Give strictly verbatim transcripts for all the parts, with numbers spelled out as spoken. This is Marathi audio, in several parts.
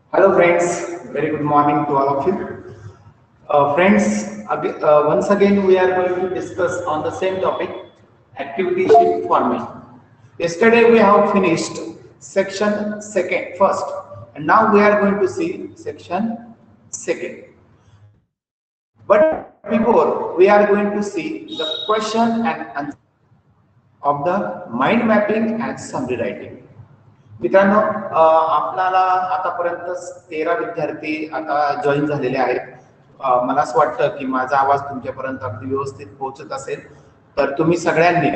Hello friends, very good morning to all of you. Uh, friends, ag- uh, once again we are going to discuss on the same topic, activity sheet forming. Yesterday we have finished section second first, and now we are going to see section second. But before we are going to see the question and answer of the mind mapping and summary writing. मित्रांनो, अ, आपल्याला आतापर्यंत तेरा विद्यार्थी आता जॉईन झालेले आहेत. अ, मला असं वाटतं की माझा आवाज तुमच्यापर्यंत अगदी व्यवस्थित पोहोचत असेल. तर तुम्ही सगळ्यांनी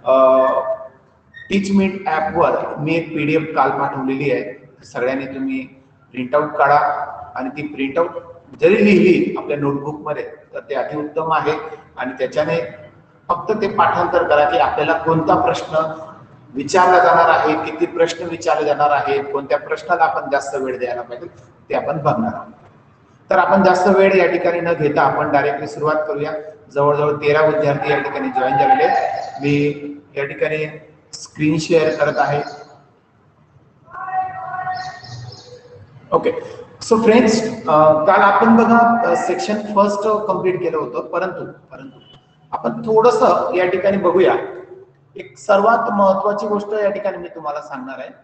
टीच मीट ॲपवर मी एक पीडीएफ काल पाठवलेली आहे. सगळ्यांनी तुम्ही प्रिंटआउट काढा आणि ती प्रिंटआउट जरी लिहिली आपल्या नोटबुकमध्ये तर ते अतिउत्तम आहे. आणि त्याच्याने फक्त ते पाठांतर करा की आपल्याला कोणता प्रश्न विचारला जाणार आहे, किती प्रश्न विचारले जाणार आहेत, कोणत्या प्रश्नाला आपण जास्त वेळ द्यायला पाहिजे ते आपण बघणार आहोत. तर आपण जास्त वेळ या ठिकाणी न घेता आपण डायरेक्टली सुरुवात करूया. जवळजवळ तेरा विद्यार्थी या ठिकाणी जॉईन झालेले आहेत. मी या ठिकाणी स्क्रीन शेअर करत आहे. ओके, सो फ्रेंड्स, काल आपण बघा सेक्शन फर्स्ट कंप्लीट केलं होतं, परंतु परंतु आपण थोडस या ठिकाणी बघूया. एक सर्वात महत्वाची गोष्ट या ठिकाणी मी तुम्हाला सांगणार आहे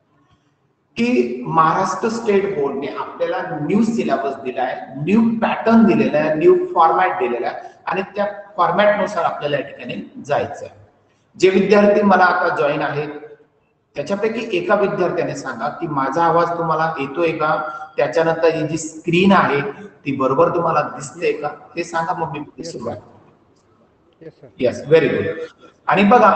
की महाराष्ट्र स्टेट बोर्डने आपल्याला न्यू सिलेबस दिला आहे, न्यू पॅटर्न दिलेला आहे, न्यू फॉर्मॅट दिलेला आहे आणि त्या फॉर्मॅट नुसार आपल्याला या ठिकाणी जायचं आहे. जे विद्यार्थी मला आता जॉईन आहेत त्याच्यापैकी एका विद्यार्थ्याने सांगा की माझा आवाज तुम्हाला येतोय का, त्याच्यानंतर ही जी स्क्रीन आहे ती बरोबर तुम्हाला दिसते का ते सांगा, मग मी सुरुवात. Yes, very good. आणि बघा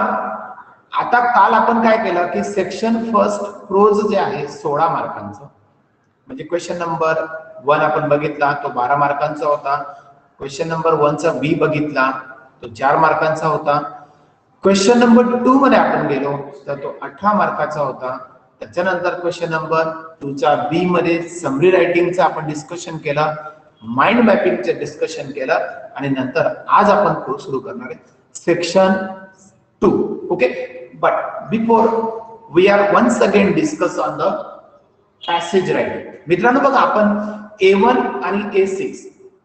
आता काल आपण काय केलं की सेक्शन फर्स्ट प्रोज जे आहे सोळा मार्कांचं, म्हणजे क्वेश्चन नंबर वन आपण बघितला तो बारा मार्कांचा होता. क्वेश्चन नंबर वनचा बी बघितला तो चार मार्कांचा होता. क्वेश्चन नंबर टू मध्ये आपण गेलो तर तो अठरा मार्काचा होता. त्याच्यानंतर क्वेश्चन नंबर टू चा बी मध्ये समरी रायटिंगचं आपण डिस्कशन केलं, माइंड मॅपिंगचं डिस्कशन केलं आणि नंतर आज आपण सुरू करणार आहे section two. Okay, but before we are once again discuss on the passage writing. मित्रांनो बघा, आपण ए वन आणि ए सिक्स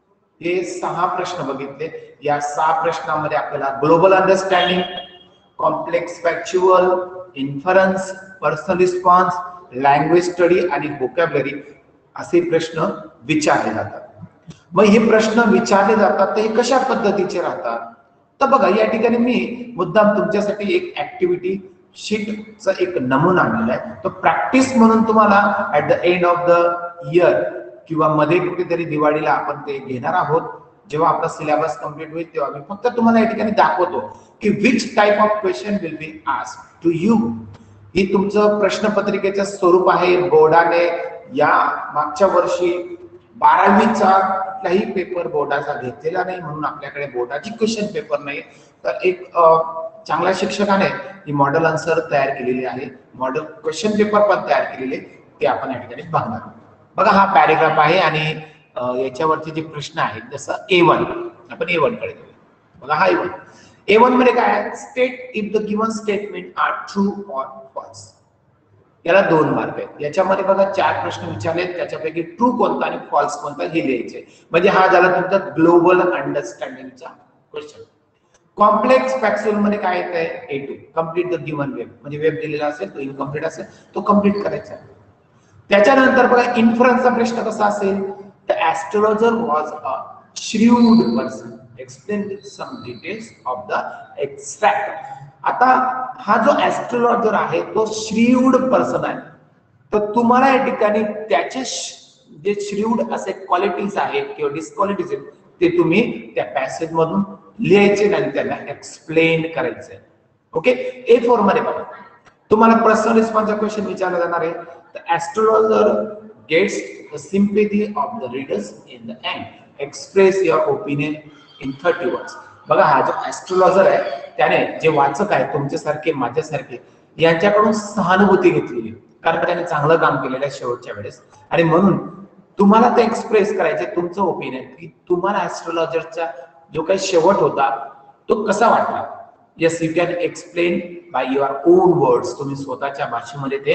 हे सहा प्रश्न बघितले. या सहा प्रश्नांमध्ये आपल्याला global understanding, complex factual, inference, personal response, language study आणि व्होकॅब्युलरी असे प्रश्न विचारले जातात. मग हे प्रश्न विचारले जातात तर हे कशा पद्धतीचे राहतात, तर बघा या ठिकाणी मी मुद्दाम तुमच्यासाठी एक ऍक्टिव्हिटी शीटचा एक नमुना आणलेला आहे. तो प्रॅक्टिस म्हणून तुम्हाला at the end of the year किंवा मध्ये कुठेतरी दिवाळीला आपण ते घेणार आहोत. जेव्हा आपला सिलेबस कंप्लीट होईल तेव्हा मी फक्त तुम्हाला या ठिकाणी दाखवतो की which type of question will be asked to you. ही तुमचं प्रश्नपत्रिकेचं स्वरूप आहे. बोर्डाने या मागच्या वर्षी बारावीचा कुठलाही पेपर बोर्डाचा घेतलेला नाही म्हणून आपल्याकडे बोर्डाची क्वेश्चन पेपर नाही. तर एक चांगल्या शिक्षकाने ही मॉडेल आन्सर तयार केलेली आहे, मॉडेल क्वेश्चन पेपर पण तयार केलेले, ते आपण या ठिकाणी बघणार. बघा हा पॅरेग्राफ आहे आणि याच्यावरचे जे प्रश्न आहेत जसं ए वन, आपण ए वन कडे जाऊ. बघा हा ए वन. ए वन मध्ये काय आहे, state if the given statement are true or false. याला दोन मार्क आहेत. याच्यामध्ये बघा चार प्रश्न विचारलेत, त्याच्यापैकी ट्रू कोणता आणि फॉल्स कोणता हे लिहायचे. म्हणजे हा झाला तुमचा ग्लोबल अंडरस्टँडिंगचा क्वेश्चन. कॉम्प्लेक्स फॅक्च्युअल मध्ये काय येत आहे, A two, complete the given web, म्हणजे वेब दिलेला असेल तो इनकम्प्लीट असेल तो कम्प्लीट करायचा. त्याच्यानंतर बघा इन्फरन्सचा प्रश्न कसा असेल, the astrologer was a shrewd person, explain some details of the extract. आता हा जो ऍस्ट्रोलॉजर आहे तो श्रीवूड पर्सन आहे, तर तुम्हाला या ठिकाणी त्याचे जे श्रीवूड असे क्वालिटीज आहेत किंवा डिस्क्वालिटीज आहेत ते तुम्ही त्या पॅसेज मधून लिहायचे आणि त्यांना एक्सप्लेन करायचे. ओके, ए फोर मध्ये बघा तुम्हाला पर्सनल रिस्पॉन्सचा क्वेश्चन विचारला जाणार आहे. The astrologer gets the sympathy of the readers in the end, express your opinion in thirty words. बघा हा जो ऍस्ट्रोलॉजर आहे त्याने जे वाचक आहे तुमच्यासारखे माझ्यासारखे यांच्याकडून सहानुभूती घेतलेली, कारण त्याने चांगलं काम केलेलं आहे शेवटच्या वेळेस आणि म्हणून तुम्हाला ते एक्सप्रेस करायचे तुमचं ओपिनियन की तुम्हाला ऍस्ट्रोलॉजरचा जो काही शेवट होता तो कसा वाटला. Yes, you can explain by your own words, तुम्ही स्वतःच्या भाषेमध्ये ते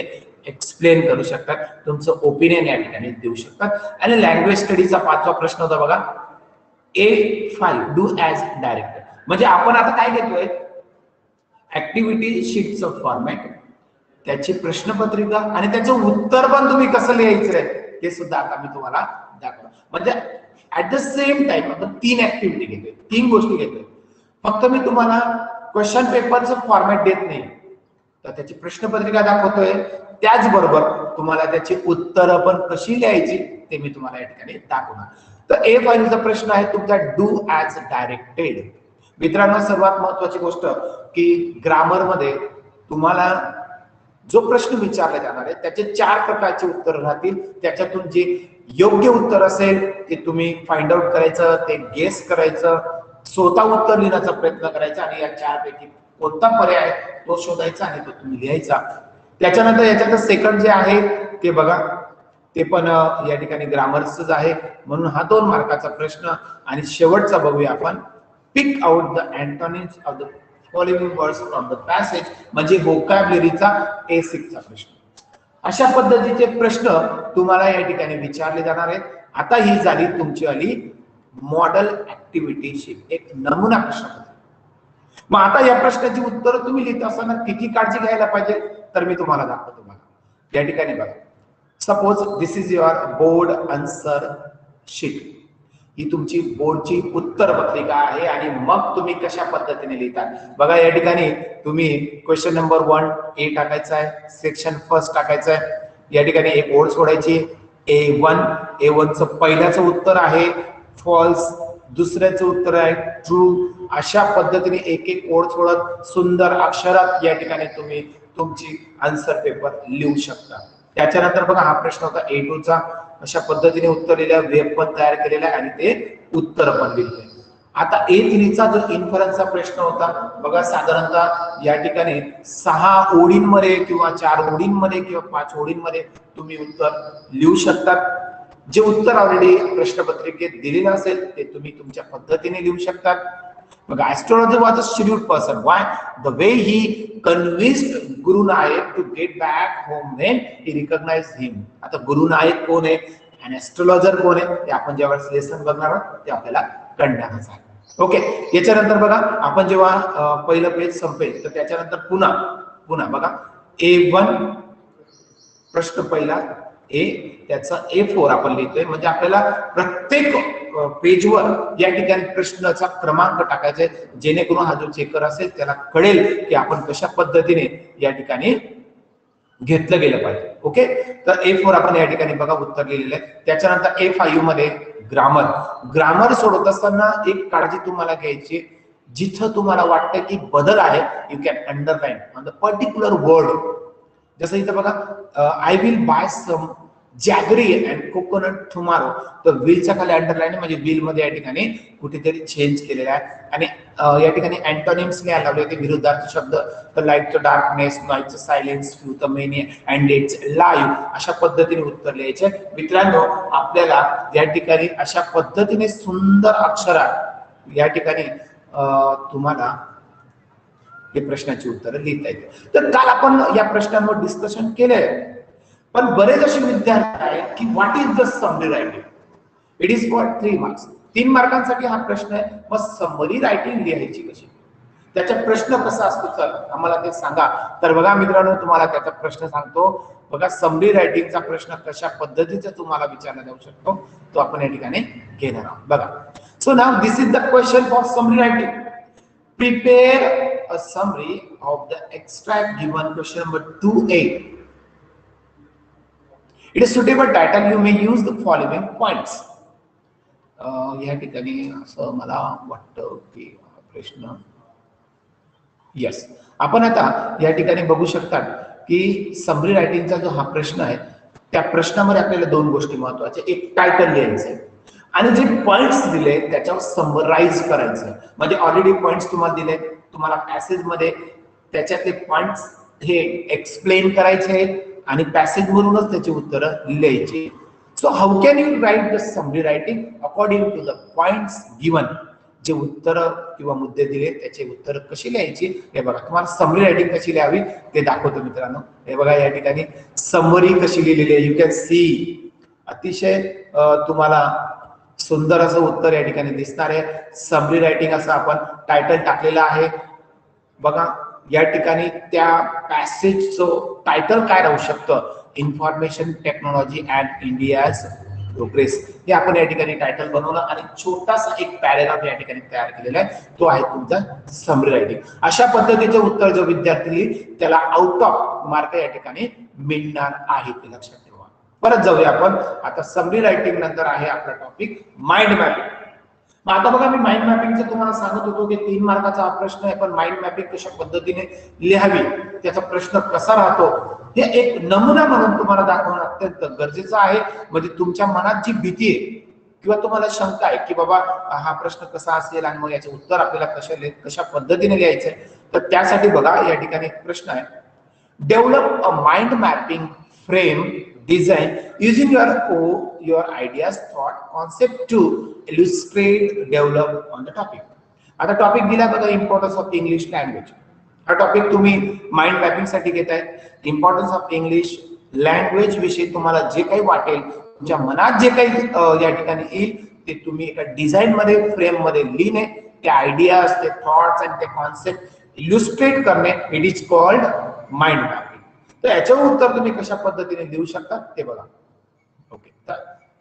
एक्सप्लेन करू शकतात, तुमचं ओपिनियन या ठिकाणी देऊ शकतात. आणि लँग्वेज स्टडीचा पाचवा प्रश्न होता बघा, A five do as director. म्हणजे आपण आता काय घेतोय, ऍक्टिव्हिटी शीटचं फॉर्मॅट, त्याची प्रश्नपत्रिका आणि त्याचं उत्तर पण तुम्ही कसं लिहायचंय ते सुद्धा आता मी तुम्हाला दाखवणार. म्हणजे ऍट द सेम टाइम आपण तीन ऍक्टिव्हिटी घेतोय, तीन गोष्टी घेतोय. फक्त मी तुम्हाला क्वेश्चन पेपरचं फॉर्मॅट देत नाही, तर त्याची प्रश्नपत्रिका दाखवतोय, त्याचबरोबर तुम्हाला त्याची उत्तरं पण कशी लिहायची ते मी तुम्हाला या ठिकाणी दाखवणार. तर ए फाईव्हचा प्रश्न आहे तुमचा, डू ॲज डायरेक्टेड. मित्रांनो, सर्वात महत्वाची गोष्ट की ग्रामर मध्ये तुम्हाला जो प्रश्न विचारला जाणार आहे त्याचे चार प्रकारचे उत्तर राहतील. त्याच्यातून जे योग्य उत्तर असेल ते तुम्ही फाइंड आउट करायचं, ते गेस करायचं, स्वतः उत्तर लिहिण्याचा प्रयत्न करायचा आणि या चार पैकी कोणता पर्याय तो शोधायचा आणि तो तुम्ही लिहायचा. त्याच्यानंतर याच्यात सेकंड जे आहे ते बघा, ते पण या ठिकाणी ग्रामरच आहे, म्हणून हा दोन मार्काचा प्रश्न. आणि शेवटचा बघूया आपण, pick out the antonyms of the following words from the passage, म्हणजे व्होकॅब्युलरीचा ए सिक्स चा प्रश्न. अशा पद्धतीचे प्रश्न तुम्हाला या ठिकाणी विचारले जाणार आहेत. आता ही झाली तुमची आली मॉडेल ऍक्टिव्हिटी शीट, एक नमुना प्रश्नपत्र. मग आता या प्रश्नाची उत्तर तुम्ही लिहित असताना किती काळजी घ्यायला पाहिजे तर मी तुम्हाला दाखवतो. बघा या ठिकाणी बघा, suppose this is your board answer sheet. ही तुमची बोर्डची उत्तर पत्रिका आहे आणि मग तुम्ही कशा पद्धतीने लिहिता बघा. या ठिकाणी तुम्ही क्वेश्चन नंबर वन ए टाकायचा आहे, सेक्शन फर्स्ट टाकायचं आहे. या ठिकाणी एक ओळ सोडायची, ए वन. ए वन चं पहिल्याचं उत्तर आहे फॉल्स, दुसऱ्याचं उत्तर आहे ट्रू. अशा पद्धतीने एक एक ओळ सोडत सुंदर अक्षरात या ठिकाणी तुम्ही तुमची आन्सर पेपर लिहू शकता. त्याच्यानंतर बघा हा प्रश्न होता ए टू चा. अशा पद्धतीने उत्तर लिहिल्या, वेब पण तयार केलेला आहे आणि ते उत्तर पण लिहिलंय. आता ए थ्री चा जो इन्फरन्सचा प्रश्न होता बघा, साधारणतः या ठिकाणी सहा ओळींमध्ये किंवा चार ओळींमध्ये किंवा पाच ओळींमध्ये तुम्ही उत्तर लिहू शकतात. जे उत्तर ऑलरेडी प्रश्नपत्रिकेत दिलेलं असेल ते तुम्ही तुमच्या पद्धतीने लिहू शकतात. बघा, astrologer was a scheduled person. Why? The way he convinced Guru Nayak to get back home when he recognised him. आता गुरु नायक कोण आहे आणि ऍस्ट्रोलॉजर कोण आहे ते आपण जेव्हा लेसन बघणार आहोत ते आपल्याला कळणारच आहे. ओके, याच्यानंतर बघा आपण जेव्हा पहिलं पेज संपेल तर त्याच्यानंतर पुन्हा पुन्हा बघा ए वन प्रश्न पहिला ए, त्याचा ए फोर आपण लिहितोय. म्हणजे आपल्याला प्रत्येक पेजवर या ठिकाणी प्रश्नाचा क्रमांक टाकायचा आहे, जेणेकरून हा जो चेकर असेल त्याला कळेल की आपण कशा पद्धतीने या ठिकाणी घेतलं गेलं पाहिजे. ओके, तर ए फोर आपण या ठिकाणी बघा उत्तर लिहिलेलं आहे. त्याच्यानंतर ए फाईव्ह मध्ये ग्रामर. ग्रामर सोडत असताना एक काळजी तुम्हाला घ्यायची, जिथं तुम्हाला वाटतं की बदल आहे you can underline on the particular word. जसं इथं बघा, I will buy some jaggery and coconut tomorrow. तर विलच्या खाली अंडरलाईन म्हणजे विल मध्ये या ठिकाणी कुठेतरी चेंज केलेला आहे. आणि या ठिकाणी अँटोनिम्स लिहायला लावले होते, विरुद्धार्थी शब्द. तर लाईटचं डार्कनेस, नाईटचं silence, few the many and it's live. अशा पद्धतीने उत्तर लिहायचे. मित्रांनो, आपल्याला या ठिकाणी अशा पद्धतीने सुंदर अक्षरात या ठिकाणी तुम्हाला हे प्रश्नाची उत्तरं लिहिता येते. तर काल आपण या प्रश्नांवर डिस्कशन केलंय, पण बरेच असे विद्यार्थी आहेत की what is the summary writing. It is for three marks. तीन मार्कांसाठी हा प्रश्न आहे. मग समरी रायटिंग लिहायची कशी, त्याचा प्रश्न कसा असतो सर आम्हाला ते सांगा. तर बघा मित्रांनो, तुम्हाला त्याचा प्रश्न सांगतो. बघा, समरी रायटिंगचा प्रश्न कशा पद्धतीचा तुम्हाला विचारला जाऊ शकतो तो आपण या ठिकाणी घेणार आहोत. बघा, so now this is the question for summary writing. Prepare a summary of the extract given question number two A. It is suitable title. You may use the following points. या ठिकाणी असं मला वाटतं की प्रश्न यस आपण आता या ठिकाणी बघू शकतात की समरी रायटिंगचा जो हा प्रश्न आहे त्या प्रश्नामध्ये आपल्याला दोन गोष्टी महत्त्वाच्या. एक टायटल लिहायचं आणि जे पॉइंट्स दिले त्याच्यावर समराइज करायचं. म्हणजे ऑलरेडी पॉइंट्स तुम्हाला दिले, तुम्हाला पॅसेज मध्ये त्याच्यातले पॉइंट्स हे एक्सप्लेन करायचे आहेत आणि पॅसेज मधूनच त्याची उत्तरं लिहायची. So how can you write the summary writing according to the points given. जे उत्तर किंवा मुद्दे दिले त्याचे उत्तर कशी लिहायची हे बघा. तुम्हाला समरी रायटिंग कशी लिहावी ते दाखवतो मित्रांनो. हे बघा या ठिकाणी समरी कशी लिहिलेली आहे. यू कॅन सी अतिशय तुम्हाला सुंदर असं उत्तर या ठिकाणी दिसणार आहे. समरी रायटिंग असं आपण टायटल टाकलेलं आहे बघा. या ठिकाणी त्या पॅसेजचं टायटल काय राहू शकतं, information technology and India's progress, हे आपण या ठिकाणी टायटल बनवलं आणि छोटासा एक पॅराग्राफ या ठिकाणी तयार केलेला आहे, तो आहे तुमचा समरी रायटिंग. अशा पद्धतीचे उत्तर जो विद्यार्थी लिहिल त्याला आउट ऑफ मार्क या ठिकाणी मिळणार आहे, ते लक्षात ठेवा. परत जाऊया आपण आता समरी रायटिंग नंतर आहे आपला टॉपिक माइंड मॅपिंग. आता बघा मी माइंड मॅपिंगचं तुम्हाला सांगत होतो की तीन मार्काचा हा प्रश्न आहे, पण माइंड मॅपिंग कशा पद्धतीने लिहावी त्याचा प्रश्न कसा राहतो हे एक नमुना म्हणून तुम्हाला दाखवणं अत्यंत गरजेचं आहे. म्हणजे तुमच्या मनात जी भीती आहे किंवा तुम्हाला शंका आहे की बाबा हा प्रश्न कसा असेल आणि मग याचे उत्तर आपल्याला कशा कशा पद्धतीने लिहायचंय, तर त्यासाठी बघा या ठिकाणी एक प्रश्न आहे. Develop a mind mapping frame design using your your ideas thought concept to illustrate develop on the topic. आता टॉपिक दिला बघा इम्पॉर्टन्स ऑफ इंग्लिश लँग्वेज. हा टॉपिक तुम्ही माइंड मॅपिंग साठी घेताय. इम्पॉर्टन्स ऑफ इंग्लिश लँग्वेज विषयी तुम्हाला जे काही वाटेल, तुमच्या मनात जे काही या ठिकाणी येईल ते तुम्ही एका डिझाईन मध्ये फ्रेम मध्ये लिहिणे, ते आयडियाज ते थॉट्स आणि ते कॉन्सेप्ट इल्युस्ट्रेट करणे, it is called mind mapping. तर याच्यावर उत्तर तुम्ही कशा पद्धतीने देऊ शकता ते बघा. ओके, तर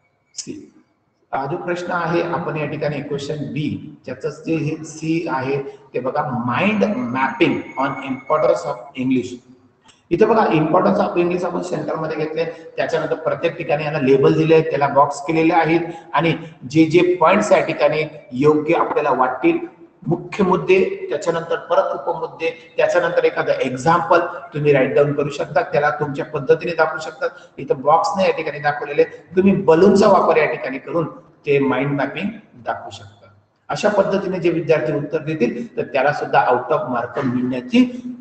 सी हा जो प्रश्न आहे आपण या ठिकाणी क्वेश्चन बी ज्याचं जे हे सी आहे ते बघा, mind mapping on importance of English. इथे बघा इम्पॉर्टन्स ऑफ इंग्लिश आपण सेंटर मध्ये घेतले, त्याच्यानंतर प्रत्येक ठिकाणी याला लेबल दिले, त्याला बॉक्स केलेले आहेत आणि जे जे पॉइंट्स या ठिकाणी योग्य आपल्याला वाटतील, मुख्य मुद्दे, त्याच्यानंतर परत उपमुद्दे, त्याच्यानंतर एखादा एक्झाम्पल तुम्ही राईट डाऊन करू शकता, त्याला तुमच्या पद्धतीने दाखवू शकता. इथं बॉक्सने या ठिकाणी दाखवलेले, तुम्ही बलूनचा वापर या ठिकाणी करून ते माइंड मॅपिंग दाखवू शकता. अशा पद्धतीने जे विद्यार्थी उत्तर देतील तर त्याला सुद्धा आउट ऑफ मार्क मिळण्याची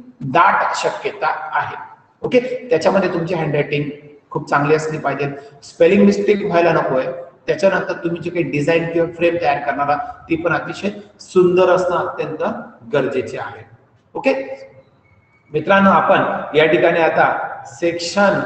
दाट शक्यता आहे. ओके, त्याच्यामध्ये तुमची हँडरायटिंग खूप चांगली असली पाहिजे, स्पेलिंग मिस्टेक व्हायला नकोय. त्याच्यानंतर तुम्ही जे काही डिझाईन किंवा फ्रेम तयार करणार ती पण अतिशय सुंदर असणं अत्यंत गरजेचे आहे. ओके मित्रांनो, आपण या ठिकाणी आता सेक्शन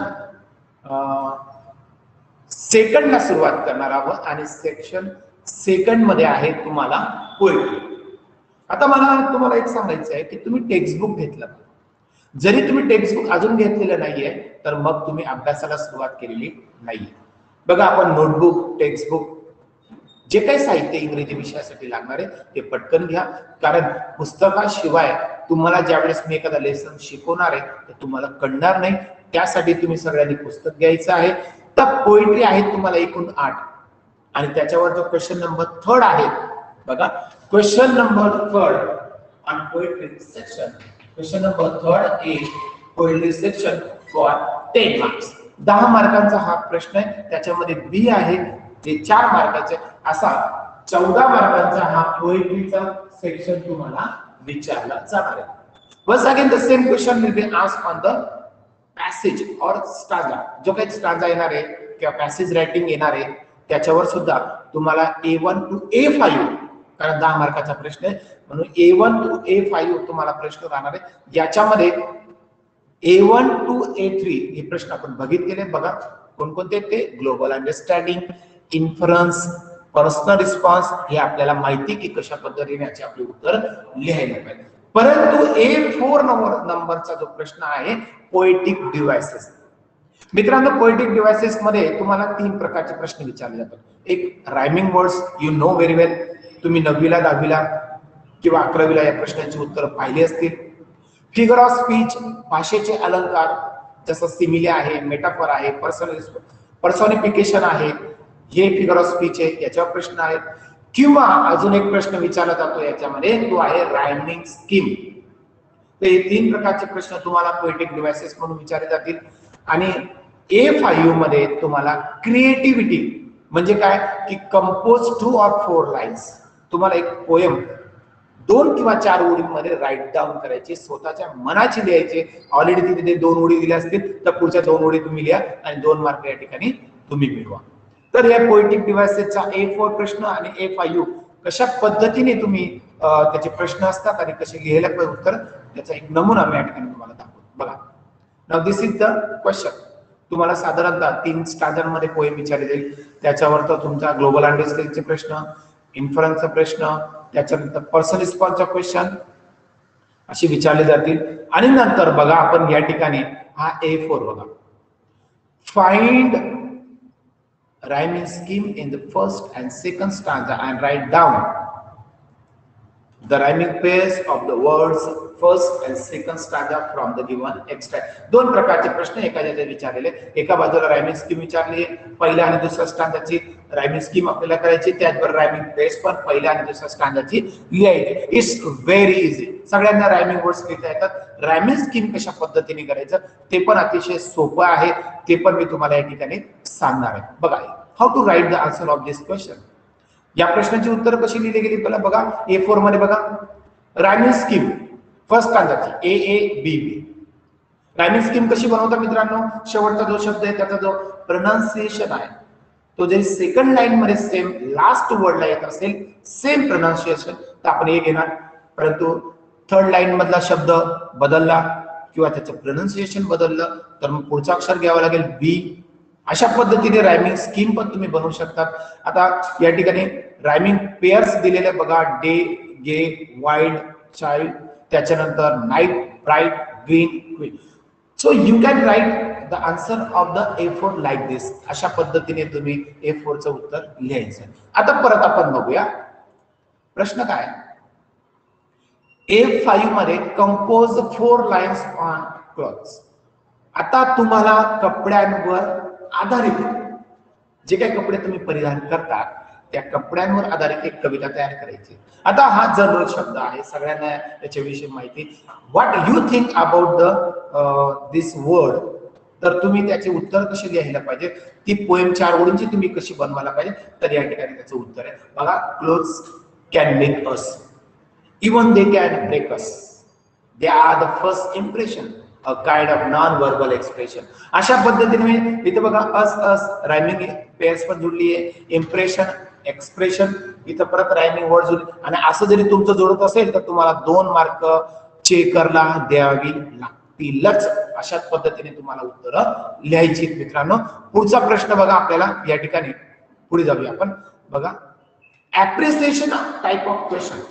सेकंडला सुरुवात करणार आहोत आणि सेक्शन सेकंड मध्ये आहे तुम्हाला पोएट्री. आता मला तुम्हाला एक सांगायचं आहे की तुम्ही टेक्स्टबुक घेतलं, जरी तुम्ही टेक्स्टबुक अजून घेतलेलं नाहीये तर मग तुम्ही अभ्यासाला सुरुवात केलेली नाहीये. बघा आपण नोटबुक, टेक्स्टबुक, जे काही साहित्य इंग्रजी विषयासाठी लागणार आहे ते पटकन घ्या, कारण पुस्तकाशिवाय तुम्हाला ज्यावेळेस मी एखादा लेसन शिकवणार आहे तर तुम्हाला कळणार नाही. त्यासाठी तुम्ही सगळ्यांनी पुस्तक घ्यायचं आहे. तर पोएट्री आहे तुम्हाला एकूण आठ आणि त्याच्यावर जो क्वेश्चन नंबर थर्ड आहे बघा, question number third on poetry section, question number third is poetry section for ten marks. दहा मार्कांचा हा प्रश्न आहे. त्याच्यामध्ये बी आहे जे चार मार्काचे, असा चौदा मार्कांचा हा पोएट्रीचा सेक्शन तुम्हाला विचारला जाणार आहे. Once again the same question will be asked on the passage or stanza. जो काही स्टांजा येणार आहे किंवा पॅसेज रायटिंग येणार आहे त्याच्यावर सुद्धा तुम्हाला A one two A five, कारण दहा मार्काचा प्रश्न आहे म्हणून A one two A five तुम्हाला प्रश्न राहणार आहे. याच्यामध्ये A one two A three हे प्रश्न आपण बघितलेले बघा कोणकोणते, ते global understanding, inference, personal response, हे आपल्याला माहिती की कशा पद्धतीने याचे आपले उत्तर लिहायला पाहिजे. परंतु ए फोर नंबर नंबरचा जो प्रश्न आहे पोएटिक डिव्हाइसेस. मित्रांनो, पोएटिक डिव्हाइसेस मध्ये तुम्हाला तीन प्रकारचे प्रश्न विचारले जातात. एक rhyming words, you know very well, तुम्ही नववीला दहावीला किंवा अकरावीला या प्रश्नांची उत्तर पाहिली असतील. फिगर ऑफ स्पीच, भाषेचे अलंकार, जसं सिमिले आहे, मेटाफर आहे, पर्सनल पर्सोनिफिकेशन आहे, हे फिगर ऑफ स्पीच आहे, याच्यावर प्रश्न आहेत. किंवा अजून एक प्रश्न विचारला जातो याच्यामध्ये, तो आहे रायमिंग स्कीम. तर हे तीन प्रकारचे प्रश्न तुम्हाला पोएटिक डिव्हाइसेस म्हणून विचारले जातील. आणि ए फाईव्ह मध्ये तुम्हाला क्रिएटिव्हिटी म्हणजे काय की compose two or four lines, तुम्हाला एक पोएम दोन किंवा चार ओळींमध्ये राईट डाऊन करायची, स्वतःच्या मनाची लिहायची. ऑलरेडी तिथे दोन ओळी दिल्या असतील तर पुढच्या दोन ओळी तुम्ही लिहा आणि दोन मार्क या ठिकाणी तुम्ही मिळवा. तर या पोएटिक डिव्हाइसेसचा ए फोर प्रश्न आणि ए फाईव्ह कशा पद्धतीने तुम्ही त्याचे प्रश्न असतात आणि कसे लिहायला पाहिजे उत्तर, त्याचा एक नमुना मी या ठिकाणी तुम्हाला दाखवतो बघा. Now this is the question. तुम्हाला साधारणतः तीन स्टँडर्डमध्ये पोएम विचारले जाईल, त्याच्यावर तर तुमचा ग्लोबल अंडरस्टँडिंगचे प्रश्न, इन्फरन्सचा प्रश्न, त्याच्यानंतर पर्सन रिस्पॉन्सचा क्वेश्चन असे विचारले जातील. आणि नंतर बघा आपण या ठिकाणी हा ए फोर बघा, find rhyming scheme in the first and second stanza and write down the rhyming pairs of the words first and second stanza from the given extract. दोन प्रकारचे प्रश्न एका जागेवर विचारलेले, एका बाजूला रायमिंग स्कीम विचारली आहे, पहिल्या आणि दुसऱ्या स्टांजाची रायमिंग स्कीम आपल्याला करायची, त्याचबरोबर रायमिंग पेयर्स पण पहिल्या आणि दुसऱ्या स्टांजाची लिहायची. इट्स व्हेरी इझी, सगळ्यांना रायमिंग वर्ड्स लिहिता येतात. रायमिंग स्कीम कशा पद्धतीने करायचं ते पण अतिशय सोपं आहे, ते पण मी तुम्हाला या ठिकाणी सांगणार आहे. बघा, how to write the answer of this question. या प्रश्नाची उत्तर कशी लिहिली गेली पहिला बघा. ए फोर मध्ये बघा, रायमिंग स्कीम फर्स्ट स्टांजाची A A B B. Rhyming scheme कशी बनवता मित्रांनो, शेवटचा जो शब्द आहे त्याचा जो प्रोनाउन्सिएशन आहे तो जरी सेकंड लाईन मध्ये सेम लास्ट वर्डला येत असेल सेम प्रोनाउन्सिएशन तर आपण ए घेणार, परंतु थर्ड लाईन मधला शब्द बदलला किंवा त्याचं प्रोनाउन्सिएशन बदललं तर मग पुढचं अक्षर घ्यावं लागेल बी. अशा पद्धतीने रायमिंग स्कीम पण तुम्ही बनवू शकतात. आता या ठिकाणी रायमिंग पेयर्स दिलेले बघा, डे, गे, वाईल्ड, चाइल्ड, त्याच्यानंतर night, bright, green, queen. So you can write the answer of the A four like this. अशा पद्धतीने तुम्ही ए फोर चं उत्तर लिहायचं. आता परत आपण बघूया प्रश्न काय. ए फाईव्ह मध्ये compose four lines on clothes. आता तुम्हाला कपड्यांवर आधारित जे काही कपडे तुम्ही परिधान करता त्या कपड्यांवर आधारित एक कविता तयार करायची. आता हा जनरल शब्द आहे, सगळ्यांना याच्याविषयी माहिती. What you think about the this word, तर तुम्ही त्याचे उत्तर कसे लिहायला पाहिजे, ती पोएम चार ओळींची तुम्ही कशी बनवायला पाहिजे, तर या ठिकाणी त्याचं उत्तर आहे बघा. Clothes can make us, even they can break us, they are the first impression, a kind of non-verbal expression. अशा पद्धतीने इथे बघा अस अस रायमिंग पेयर्स पण जुळली आहे, इम्प्रेशन, एक्सप्रेशन इथं परत रायमिंग वर्ड जुळली. आणि असं जरी तुमचं जोडत असेल तर तुम्हाला दोन मार्क चेकरला द्यावी लागतीलच. अशा पद्धतीने तुम्हाला उत्तर लिहायची मित्रांनो. पुढचा प्रश्न बघा आपल्याला या ठिकाणी पुढे जाऊया आपण बघा. Appreciation type of question.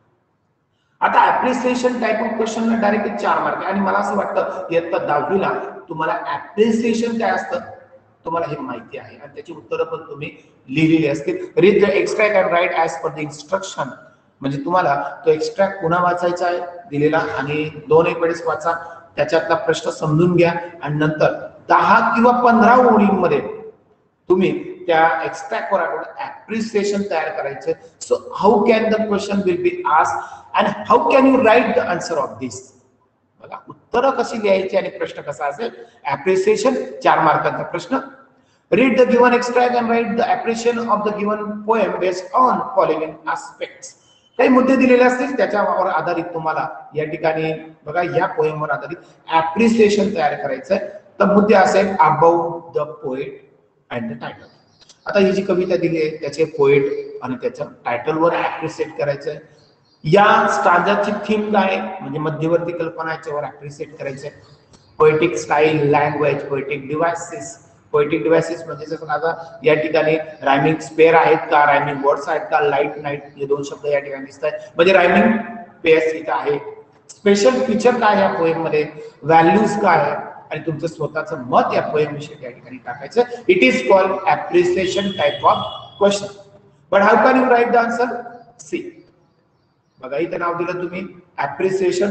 आता ऍप्रिसिएशन टाइप ऑफ क्वेश्चनला डायरेक्ट चार मार्क आहे आणि मला असं वाटतं इयत्ता दहावीला तुम्हाला ऍप्रिसिएशन काय असतं तुम्हाला हे माहिती आहे आणि त्याची उत्तरं पण तुम्ही लिहिलेली असतील. Read the extract and write as per the instruction. म्हणजे तुम्हाला तो एक्स्ट्रॅक्ट पुन्हा वाचायचा आहे दिलेला आणि दोन एक वेळेस वाचा, त्याच्यातला प्रश्न समजून घ्या आणि नंतर दहा किंवा पंधरा ओळींमध्ये तुम्ही त्या एक्स्ट्रॅक्ट वर आपण ऍप्रिसिएशन तयार करायचं. So how can the question will be asked and how can you write the answer of this. बघा उत्तर कशी लिहायची आणि प्रश्न कसा असेल. ऍप्रिसिएशन चार मार्कांचा प्रश्न. Read the given extract and write the appreciation of the given poem based on following aspects. काही मुद्दे दिलेले असतील त्याच्यावर आधारित तुम्हाला या ठिकाणी बघा या पोएमवर आधारित ऍप्रिसिएशन तयार करायचंय. तर मुद्दे असेल about the poet and the title. आता ही जी कविता दिली आहे त्याचे पोएट आणि त्याच्या टायटलवर ऍप्रिसिएट करायचंय. या स्टांजाची थीम काय म्हणजे मध्यवर्ती कल्पना याच्यावर ऍप्रिशिएट करायचंय. Poetic style, language, poetic devices. Poetic devices म्हणजे जसं आता या ठिकाणी रायमिंग स्पेअर आहेत का, रायमिंग वर्ड्स आहेत का, लाईट नाईट हे दोन शब्द या ठिकाणी दिसत आहेत म्हणजे रायमिंग पेअर्स इथं आहे. स्पेशल फीचर काय या पोएम मध्ये, व्हॅल्यूज काय आहे आणि तुमचं स्वतःचं मत या पोएम विषयी या ठिकाणी टाकायचं. It is called appreciation type of question. But how can you write the answer. See बघा इथे नाव दिलं तुम्ही ऍप्रिसिएशन.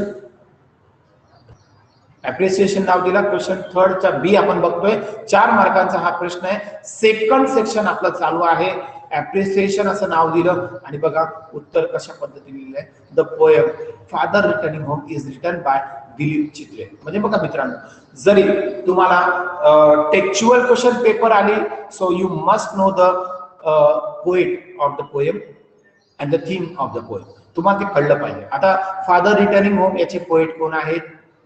ऍप्रिसिएशन नाव दिला. क्वेश्चन थर्ड चा बी आपण बघतोय. चार मार्कांचा हा प्रश्न आहे. सेकंड सेक्शन आपलं चालू आहे. ऍप्रिसिएशन असं नाव दिलं आणि बघा उत्तर कशा पद्धतीने लिहिलंय. The poem father returning home is written by Dilip Chitre. म्हणजे बघा मित्रांनो जरी तुम्हाला टेक्स्चुअल क्वेश्चन पेपर आली so you must know the poet of the poem and the theme of the poem. तुम्हाला ते कळलं पाहिजे. आता फादर रिटर्निंग होम याचे पोएट कोण आहेत. यस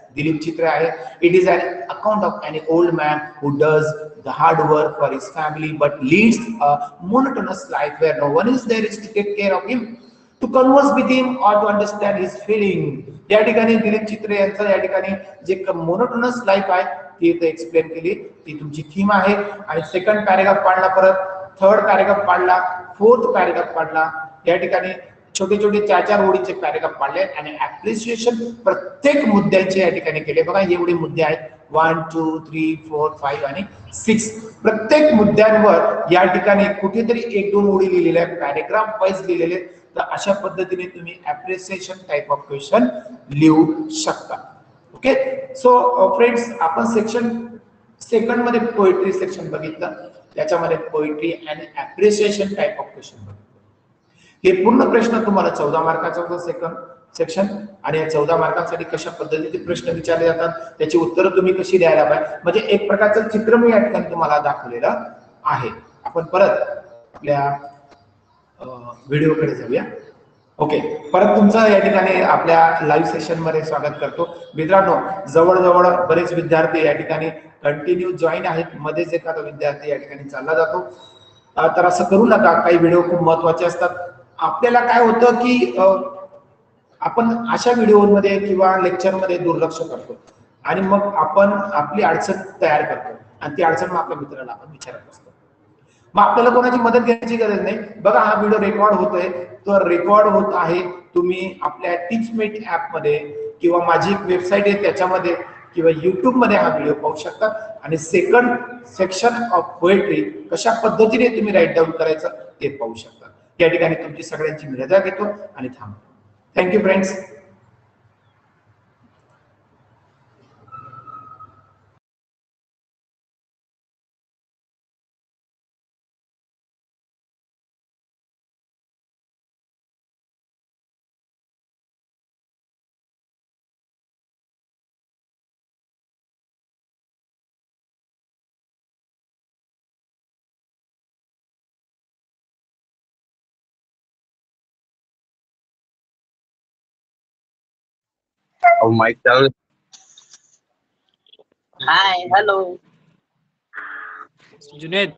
दिलीप चित्रे आहे. It is an account of an old man who does the hard work for his family but leads a monotonous life where no one is there is to take care of him, to converse with him or to understand his feeling. या ठिकाणी दिलीप चित्रे यांचं या ठिकाणी जे मोनोटोनस लाईफ आहे ती इथे एक्सप्लेन केली, ती तुमची थीम आहे. आणि सेकंड पॅरेग्राफ पाडला, परत थर्ड पॅरेग्राफ पाडला, फोर्थ पॅरेग्राफ पाडला. या ठिकाणी छोटे छोटे चार चार ओळीचे पॅरेग्राफ पाडले आणि ऍप्रिसिएशन प्रत्येक मुद्द्याचे या ठिकाणी केले. बघा एवढे मुद्दे आहेत, one two three four five आणि सिक्स. प्रत्येक मुद्द्यांवर या ठिकाणी कुठेतरी एक दोन ओळी लिहिलेल्या आहेत, पॅरेग्राफ वाईज लिहिलेले. तर अशा पद्धतीने तुम्ही ऍप्रिसिएशन टाइप ऑफ क्वेश्चन लिहू शकता. ओके, सो फ्रेंड्स आपण सेक्शन सेकंड मध्ये पोएट्री सेक्शन बघितलं, त्याच्यामध्ये पोएट्री आणि ऍप्रिसिएशन टाइप ऑफ क्वेश्चन बघितलं. हे पूर्ण प्रश्न तुम्हाला चौदा मार्काचा होता सेकंड सेक्शन. आणि या चौदा मार्कांसाठी कशा पद्धतीचे प्रश्न विचारले जातात, त्याची उत्तरं तुम्ही कशी द्यायला पाहिजे, म्हणजे एक प्रकारचं चित्र मी या ठिकाणी तुम्हाला दाखवलेलं आहे. आपण परत आपल्या व्हिडिओकडे जाऊया. ओके, परत तुमचं या ठिकाणी आपल्या लाईव्ह सेशन मध्ये स्वागत करतो. मित्रांनो, जवळजवळ बरेच विद्यार्थी या ठिकाणी कंटिन्यू जॉईन आहेत, मध्येच एखादा विद्यार्थी या ठिकाणी चालला जातो. तर असं करू नका, काही व्हिडिओ खूप महत्वाचे असतात. आपल्याला काय होतं की आपण अशा व्हिडिओमध्ये किंवा लेक्चरमध्ये दुर्लक्ष करतो आणि मग आपण आपली अडचण तयार करतो आणि ती अडचण मग आपल्या मित्राला आपण विचारत असतो. मग आपल्याला कोणाची मदत घ्यायची गरज नाही. बघा हा व्हिडिओ रेकॉर्ड होतोय, तो रेकॉर्ड होत आहे. तुम्ही आपल्या टीचमेट ऍप मध्ये किंवा माझी एक वेबसाईट आहे त्याच्यामध्ये किंवा युट्यूब मध्ये हा व्हिडिओ पाहू शकता. आणि सेकंड सेक्शन ऑफ पोएट्री कशा पद्धतीने तुम्ही राईट डाऊन करायचं ते पाहू शकता. या ठिकाणी तुमची सगळ्यांची मी रजा घेतो आणि थांबतो. Thank you friends. Oh, Michael. Hi, hello. Junaid.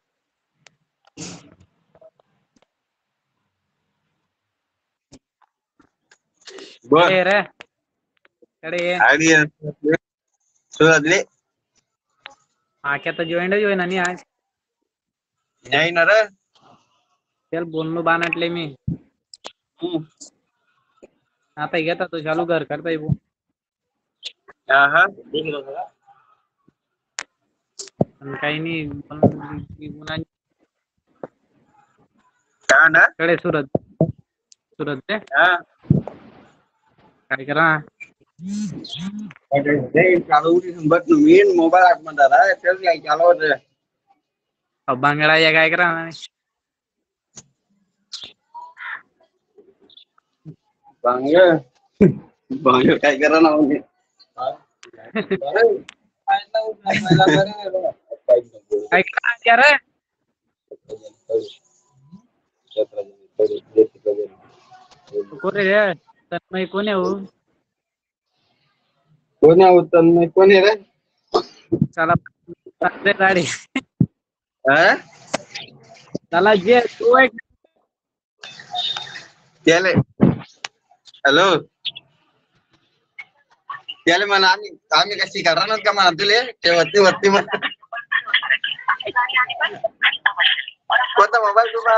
Good. Hey, re. Kade ye? Idea. सुरजले. हाँ क्या तो joined जो है ना नहीं आज. नाही ना रे. चल बोलनो बानाटले मी. हम्म. आता ही घेता तो चालू कर करता ही वो. हाँ. काही नाही गुन्हा. क्या ना? कडे सूरज. सूरज ते. हाँ. काय करा? नहीं चालू नहीं संबंध नवीन मोबाईल आत मध्ये आहे तेच काय चालू होतं. अब बांगड़ा या काय करा? बांगे बांगे काय करा ना म्हणजे. काय करा क्या रे? कोण रे? तन्मय कोण आहे हो? कोण आहे तन्मय कोण आहे रे? चला सारे गाडी. हाँ? चला जे तू एक. त्याले हॅलो त्याले म्हणा आम्ही आम्ही कशी करणार का म्हणा तुले ते वरती वरती कोणता मोबाईल तुझा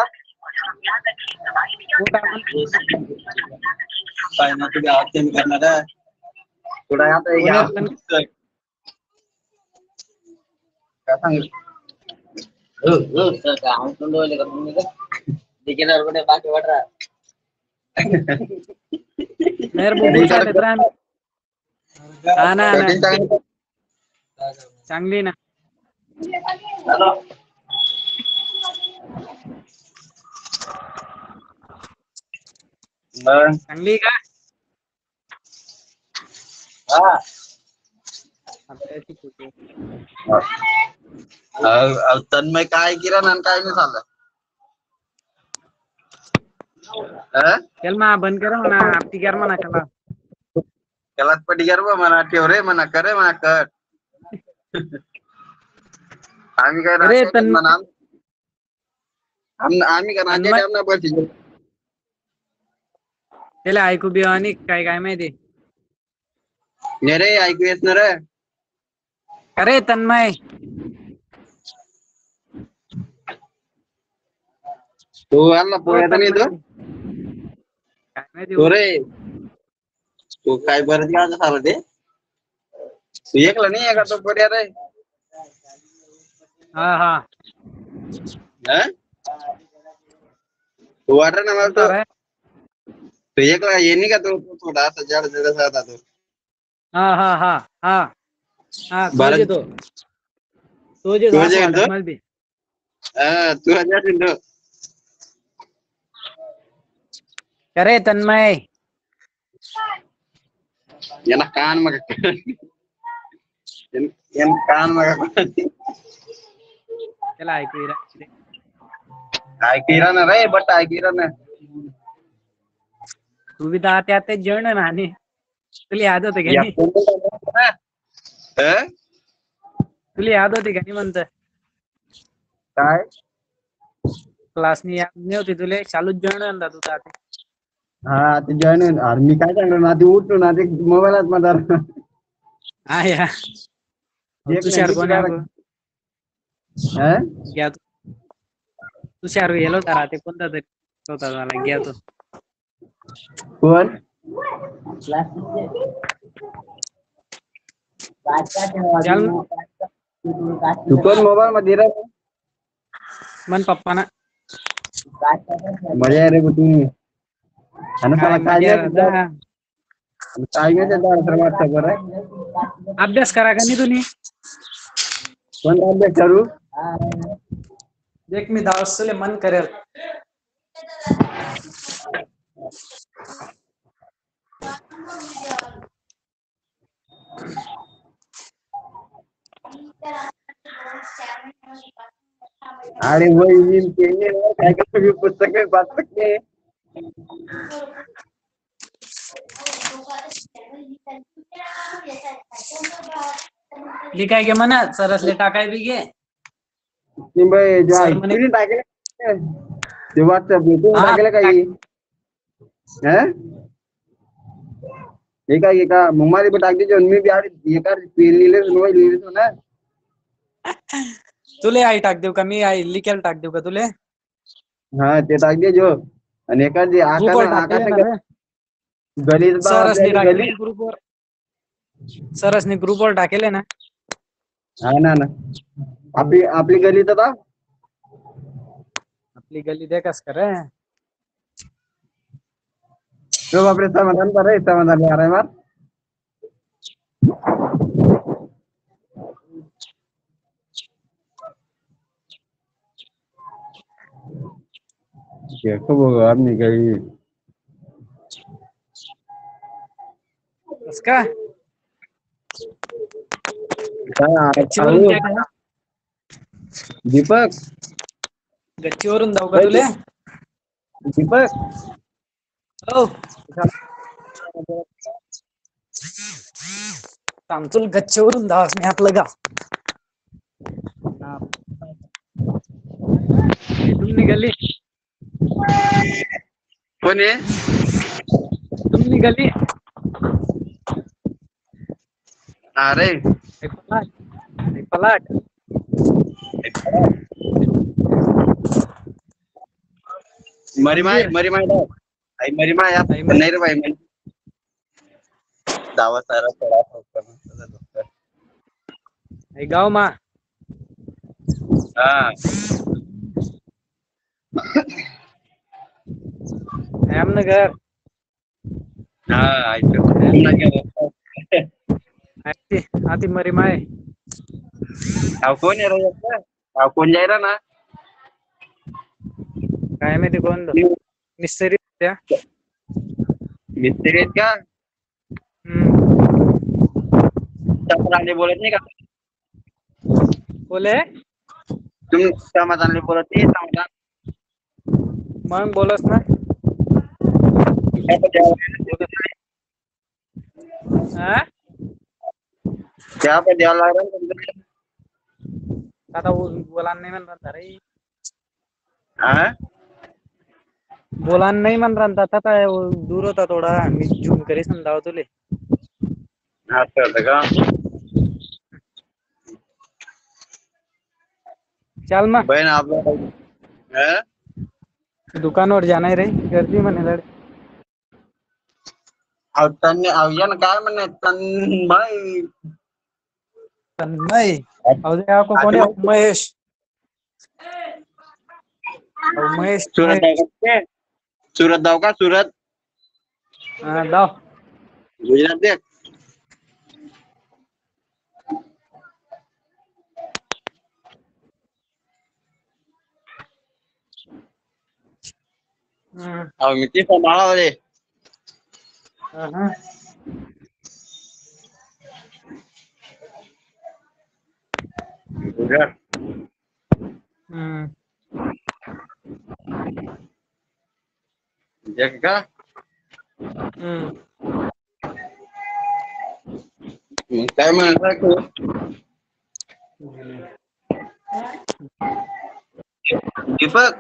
काय ना तुझ्या हात कमी करणार आहे थोडा आता काय सांगितलं हो हो सर का हम तुम लोग लेकर घूमने का लेकिन और बड़े बाकी बढ़ रहा मेरे बुबू का मित्र हा ना चांगली ना हेलो चांगली का हां अब तन्मय काय किरण आणि काय नाही झालं चल मा बंद करो ना आपकी कर मना चला kelas pedigar mah mana teori mana kare mana ker. Kami kan अरे raja kan तन mana आम आम्ही kan raja Tanmay dia mana berarti. त्याला ऐकू बी आणि काय काय माहिती. Nere ऐकू येत ना रे. अरे तन्मय तू आला ओ पोळ्यात नाही तन्मय तो काय माहिती तो हो. रे तू काय बरं दिवस झालं ते तू एकला नाही आहे का तो पोळ्या रे हा हा हा तू वाटत ना मला कोणता तो रे. तू एकला ये नाही का तो थोडा असं जड जड असा होता तो हा हा हा हा हा तोच भारत येतो तोच येतो तू असं जे वाटत तो मला बी. हा तू हजार तो अरे तन्मय याला कान मग एन कान मग त्याला ऐकू येईल रे. काय किरा ना रे बट काय किरा ना तू बी तर त्या ते जेवण ना आणि तुला याद होते का या नाही. हा तुला याद होते का नाही म्हणत काय क्लासनी याद नाही होती तुला चालूच जेवण आणला तू आता. हा ते जॉईन अरे मी काय सांगणार ना ते उठलो ना ते मोबाईलात माझा हा या तुषार कोण आहे गो गया तो तुषार गेलो होता राहते कोणता तरी होता झाला गया तो कोण चल तू कोण मोबाईल मध्ये रे मन पप्पा ना मजा आहे रे तू आणि काय साला काय मजा राहता. काय नाही तर व्हॉट्सअपवर आहे अभ्यास करा का नाही तुम्ही कोणता अभ्यास करू देख मी दावसले मन करेल. अरे वही इन के काय काय पुस्तक वाचत नाही लिखाय घे म्हणा सरसले टाकाय बी घे. नाही बाई जो सर आहे म्हणे तुम्ही टाकले ते व्हॉट्सअप तुम्ही हा टाकले काही हं हे काय का मुंबई पण टाकते जो मी बी आड एका लिहिले लिहिले ना तुले आई टाक देऊ का मी आई लिकेल टाक देऊ का तुले हा ते टाक दे जो आणि एखादी ग्रुपवर आकाश टाकेले ना आकाश रे. गलीत बा सरसने आपल्या टाकेले गली ग्रुपवर सरसने ग्रुपवर टाकेले ना. हा ना ना आपली आपली गली तर बा आपली गली देखस करे तो बापरे समाधान बरं आहे समाधान यार आहे मार देखो वो आपने कही का गच्चीवरून अहो ते का दीपक गच्चीवरून जाऊ का तुले दीपक हो आमचूल गच्चीवरून जाऊ मी आपलं गाव इथून निघाली कोण आहे इथून निघाली अरे एक पलाट एक पलाट मरीमाय मरीमाय आई मरीमाय यार नाही रे भाई दावा सारा थोडा एक गाव मा हा अहमदनगर हा ऐकतो आती आती मरी माय अहो कोण आहे रे अहो कोण जायरा ना काय माहिती कोण मिस्त्री त्या मिस्त्री आहेत का समाधानले बोलत नाही का बोले तुम समाधानले बोलत नाही समाधान मग बोलस ना हा? क्या पे ध्यान लग रहा है तुमको? आता वो बोलान नाही म्हणत रे हाँ? बोलान नाही म्हणत आता काय दूर होता थोडा मी झूम करी समजाव तुले अच्छा होता का? चल मग बहन आप लोग हैं? दुकानावर जाणार रे गर्दी म्हणे लड अब तन्ने अब यान काय म्हणे तन भाई नाही अहो को कोणी महेश अहो महेश सूरत दाव का सूरत दाव का सूरत हा दाव गुजरात देख हम्म अब मिट्टी संभाला वाले हा गुजरात हम्म देख का हम्म मग काय म्हणणार तू दीपक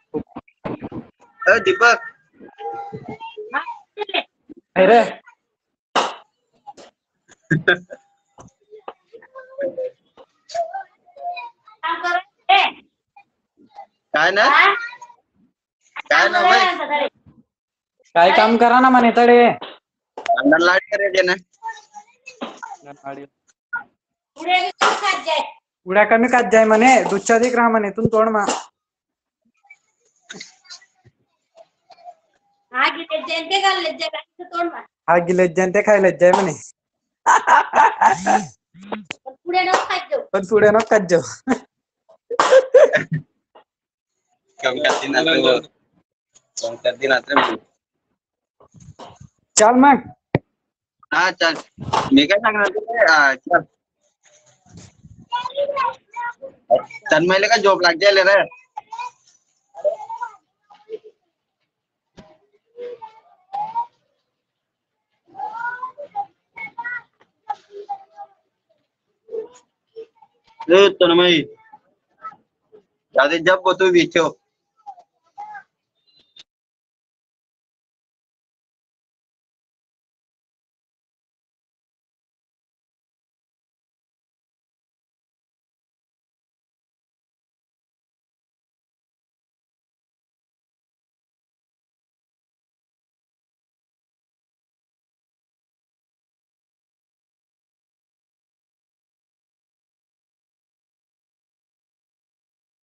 अ दीपक अरे काय ना काय ना भाई काय काम करा ना म्हणे तडे अंदर लाड करे दे ना उड्या कमी कात जाय म्हणे दुधच्या अधिक राहा म्हणे तू तोड मा हा गिलेत जनते खायला जाय म्हणे पण पुढे नको खात जाऊ कम करती ना तो कम करती ना तो चल मग हा चल मी काय सांगणार तुला हा, चल तन्मयला का जॉब लाग जायला रे ए तन्मय दादी जब तू बीचो